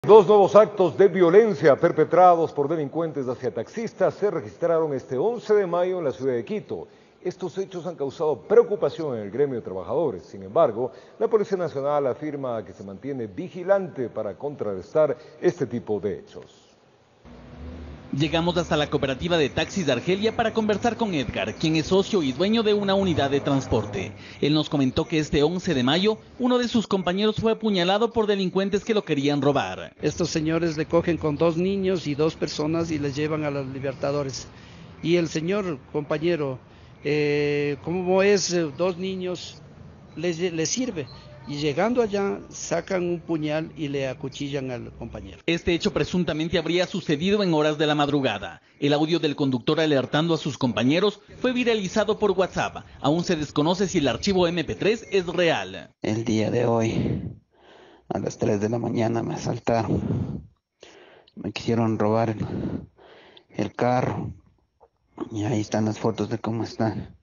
Dos nuevos actos de violencia perpetrados por delincuentes hacia taxistas se registraron este 11 de mayo en la ciudad de Quito. Estos hechos han causado preocupación en el gremio de trabajadores. Sin embargo, la Policía Nacional afirma que se mantiene vigilante para contrarrestar este tipo de hechos. Llegamos hasta la cooperativa de taxis de Argelia para conversar con Edgar, quien es socio y dueño de una unidad de transporte. Él nos comentó que este 11 de mayo, uno de sus compañeros fue apuñalado por delincuentes que lo querían robar. Estos señores le cogen con 2 niños y 2 personas y les llevan a los Libertadores. Y el señor compañero, como es 2 niños, les sirve. Y llegando allá, sacan un puñal y le acuchillan al compañero. Este hecho presuntamente habría sucedido en horas de la madrugada. El audio del conductor alertando a sus compañeros fue viralizado por WhatsApp. Aún se desconoce si el archivo MP3 es real. El día de hoy, a las 3 de la mañana, me asaltaron. Me quisieron robar el carro. Y ahí están las fotos de cómo están.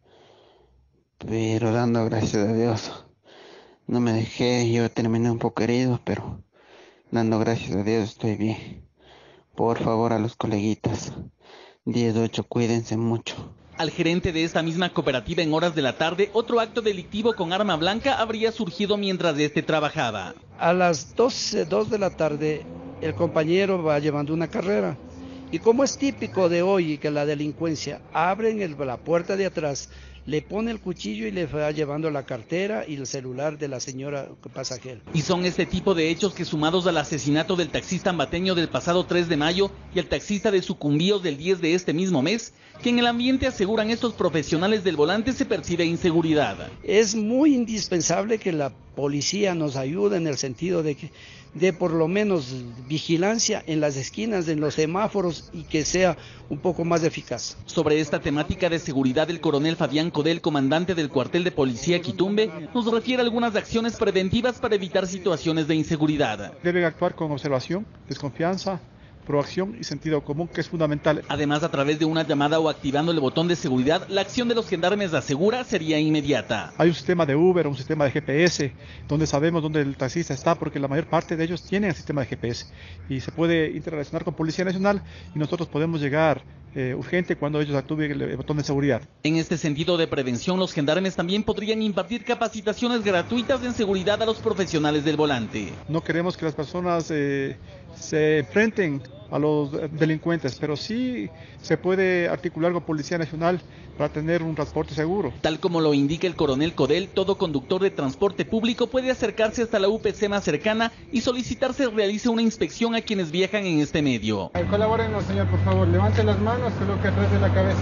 Pero dando gracias a Dios, no me dejé, yo terminé un poco herido, pero dando gracias a Dios estoy bien. Por favor, a los coleguitas, 10-8, cuídense mucho. Al gerente de esta misma cooperativa en horas de la tarde, otro acto delictivo con arma blanca habría surgido mientras este trabajaba. A las 2 de la tarde, el compañero va llevando una carrera. Y como es típico de hoy que la delincuencia abren la puerta de atrás, le pone el cuchillo y le va llevando la cartera y el celular de la señora pasajera. Y son este tipo de hechos que, sumados al asesinato del taxista ambateño del pasado 3 de mayo y el taxista de Sucumbíos del 10 de este mismo mes, que en el ambiente, aseguran estos profesionales del volante, se percibe inseguridad. Es muy indispensable que la policía nos ayude en el sentido de por lo menos vigilancia en las esquinas, en los semáforos, y que sea un poco más eficaz. Sobre esta temática de seguridad, el coronel Fabián Codel, comandante del cuartel de policía Quitumbe, nos refiere a algunas acciones preventivas para evitar situaciones de inseguridad. Deben actuar con observación, desconfianza, proacción y sentido común, que es fundamental. Además, a través de una llamada o activando el botón de seguridad, la acción de los gendarmes, asegura, sería inmediata. Hay un sistema de Uber, un sistema de GPS, donde sabemos dónde el taxista está, porque la mayor parte de ellos tienen el sistema de GPS. Y se puede interrelacionar con Policía Nacional y nosotros podemos llegar urgente cuando ellos activen el botón de seguridad. En este sentido de prevención, los gendarmes también podrían impartir capacitaciones gratuitas en seguridad a los profesionales del volante. No queremos que las personas se enfrenten a los delincuentes, pero sí se puede articular con Policía Nacional para tener un transporte seguro. Tal como lo indica el coronel Codel, todo conductor de transporte público puede acercarse hasta la UPC más cercana y solicitar se realice una inspección a quienes viajan en este medio. Colabórenos, señor, por favor, levante las manos, coloque atrás de la cabeza.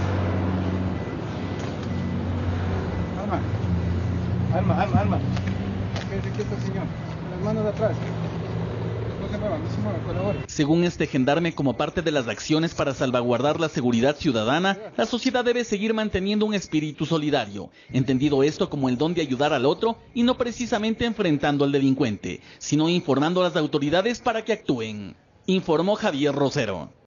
Alma. Aquí está, señor, las manos de atrás. No se mueva, colabore. Según este gendarme, como parte de las acciones para salvaguardar la seguridad ciudadana, la sociedad debe seguir manteniendo un espíritu solidario, entendido esto como el don de ayudar al otro y no precisamente enfrentando al delincuente, sino informando a las autoridades para que actúen. Informó Javier Rosero.